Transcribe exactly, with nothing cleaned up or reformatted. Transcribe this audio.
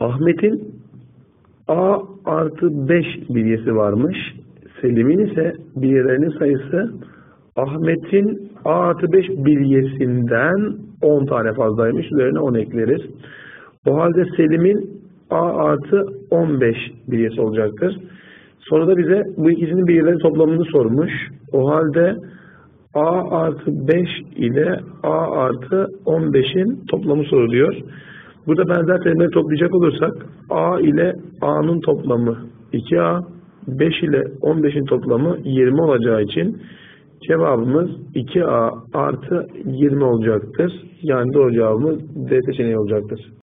Ahmet'in A artı beş bilyesi varmış. Selim'in ise bilyelerinin sayısı Ahmet'in A artı beş bilyesinden on tane fazlaymış. Üzerine on ekleriz. O halde Selim'in A artı on beş bilyesi olacaktır. Sonra da bize bu ikisinin bilyelerinin toplamını sormuş. O halde A artı beş ile A artı on beşin toplamı soruluyor. Burada benzer terimleri toplayacak olursak A ile A'nın toplamı iki A, beş ile on beşin toplamı yirmi olacağı için cevabımız iki A artı yirmi olacaktır. Yani doğru cevabımız D seçeneği olacaktır.